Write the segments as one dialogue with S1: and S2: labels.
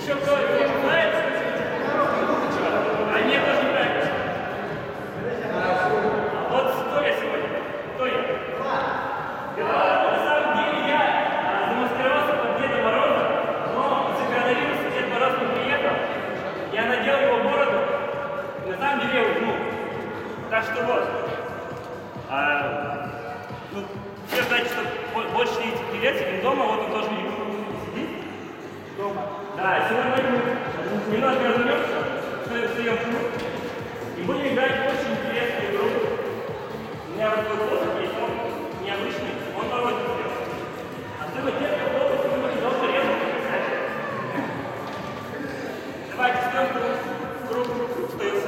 S1: Еще кто-то знает? А мне тоже не нравится. Вот кто я сегодня? Кто я? На самом деле я замаскировался под Деда Мороза, но из-за коронавируса Дед Мороз не приехал. Я надел его бороду, и на самом деле я угнул. Так что вот. Все знаете, что больше 30 лет сидим дома, вот он тоже сидит. Дома. Да, сегодня мы немножко разомнемся, встаем и будем играть в очень интересную игру. У меня вот такой способ есть, он необычный, он морозит всех. Особенно те, кто долго долго резать. Давайте встаем в круг, встаем.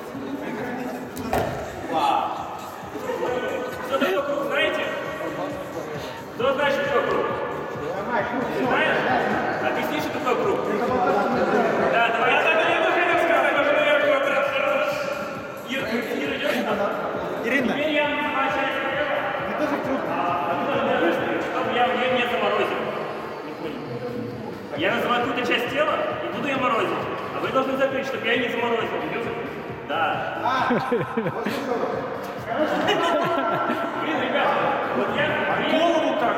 S1: Что такое круг, знаете? Кто знает, что такое круг? Знаешь? Объясни, что такое круг. Да, давай. Я тоже хотел сказать, что я Ира, идешь? Ирина. Теперь я вам два части делаю. Ты тоже круг. А ты должен быстрее, чтобы я ее не заморозил. Не понял. Я называю какую-то часть тела и буду ее морозить. А вы должны закрыть, чтобы я не заморозил. Да. Блин, ребята, вот я... голову как?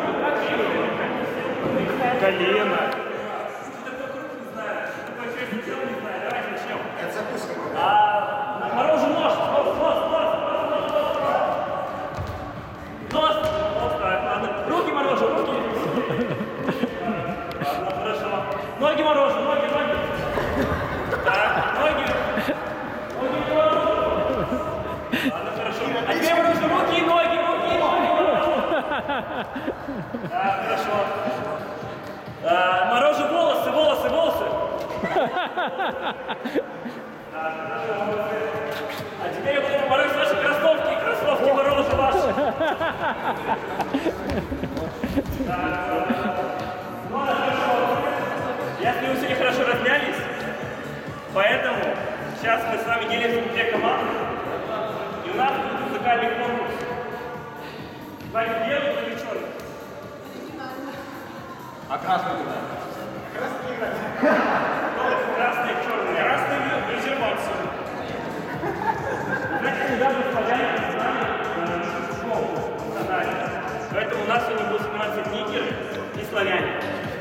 S1: Колено. Что такое круг, не знаю. Что такое часть тела, не знаю. Давайте начнем. Это закуска. Морожу нож. Нос. Так, ладно. Руки морожу, руки. Ладно, хорошо. Ноги морожу, ноги. Так, ноги морожу. Ладно, хорошо. А теперь морожу руки и ноги. Так, хорошо. Морожу волосы. А теперь я буду морозить ваши кроссовки морожу ваши. Ну, хорошо. Я смотрю, вы сегодня хорошо размялись, поэтому сейчас мы с вами делимся в две команды, и у нас будет музыкальный конкурс. Давайте белый, или черный? А красный куда? Красный играть. Красный, черный. Красный резервацию. Знаете, недавно славяне знали школу национальную. Поэтому у нас сегодня будут сниматься нигеры и славяне.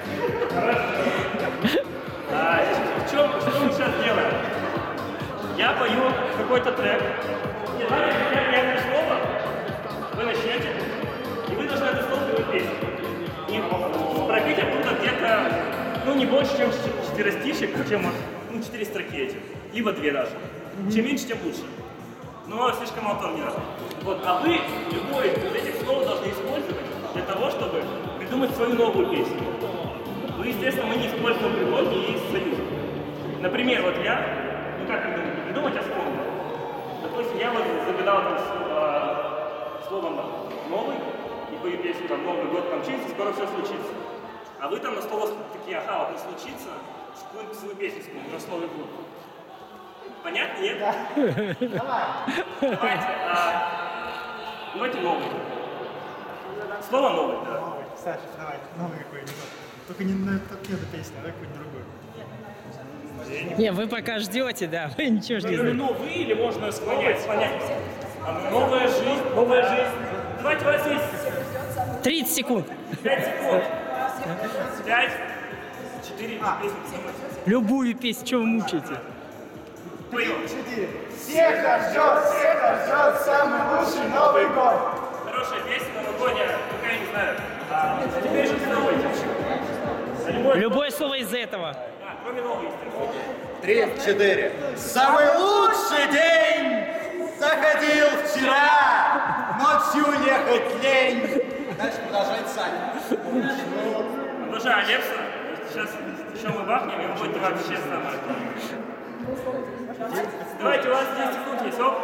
S1: Что мы сейчас делаем? Я пою какой-то трек. Не знаю, я говорю слово, вы начнете, и вы должны это слово петь. И пропить оттуда где-то, ну, не больше, чем 4 стишек, чем 4 строки эти. Либо 2 даже. Чем меньше, тем лучше. Но слишком мало тоже не надо. Вот, а вы любой из этих слов должны использовать для того, чтобы придумать свою новую песню. Ну, естественно, мы не используем предлоги и союзы. Например, вот я, ну как придумать, а вспомнил. Допустим, я вот загадал там словом «новый», и пою песню там «Новый год помчится, скоро все случится». А вы там на словах такие, ага, вот не случится, какую-нибудь свою песню вспомнить, на Новый год. Понятно, нет? Да. Давайте. Давайте «новый». Слово «новый», да.
S2: Новый. Саша, давай, новый какой-нибудь. Только не на эту песню, а какую-нибудь другую.
S3: Не, вы пока ждете, да, вы ничего же не знаете.
S1: Новый или можно склонять? Новая жизнь. Давайте у вас есть
S3: 30 секунд.
S1: 5 секунд. 5, 4, песни.
S3: Любую песню, что вы мучаете?
S2: 3, 4. Всех ждет самый лучший Новый год.
S1: Хорошая песня, новогодняя, пока я не знаю. Теперь же
S3: Любое слово из этого.
S1: Кроме новой, естественно.
S4: 3, 4. Самый лучший день заходил вчера, ночью ехать лень. Дальше продолжает Саня.
S1: Обожаю Лепса. Сейчас еще мы бахнем, и будет вообще самое. Давайте, у вас 10 секунд есть, оп.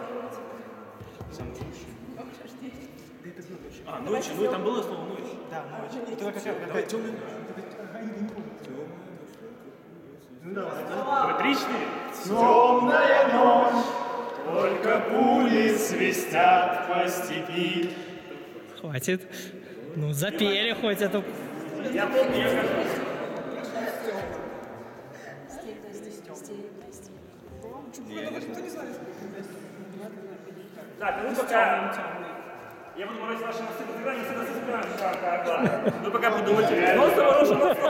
S1: Ночью, ну и там было слово ночь.
S2: Да, ночь. Это какая темная. Ну давай.
S1: 3, 4.
S2: Темная ночь.
S1: Только пули свистят по степи.
S3: Хватит. Ну, запели хоть эту.
S1: Я помню, я как Так, ну пока... Я буду говорить ваши сыграния, сыграния. Вы пока подумайте. Нос заморожен, нос.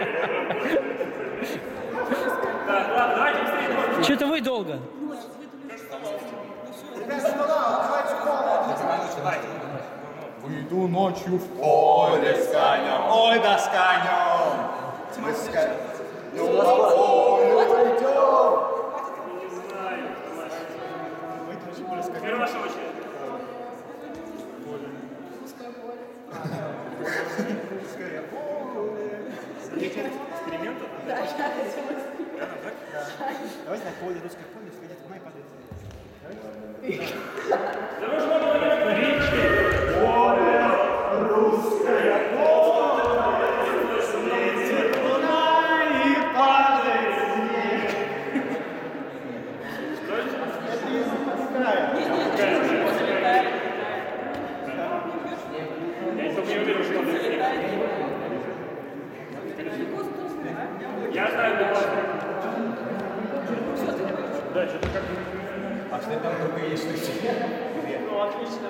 S1: Так, ладно, давайте быстрее.
S3: Что-то вы долго.
S4: Выйду ночью в поле с конем. Ой, да с конем. Мы с конем. Ну, по полю пойдем.
S1: Теперь ваша очередь. Экспериментов? Да,
S2: Давайте на поле, русское поле, сходить в май падает.
S1: Я знаю, да, что-то как...
S4: А что там только есть?
S1: Ну, отлично.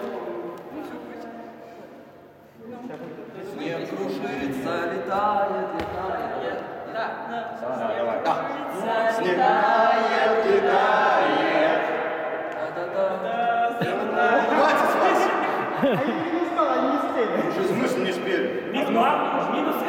S5: Снег кружится, летает, летает. Да.
S4: Давай. Снег летает, летает. Хватит с вас.
S2: Они не спели.
S4: Что в смысле не спели?
S1: Минус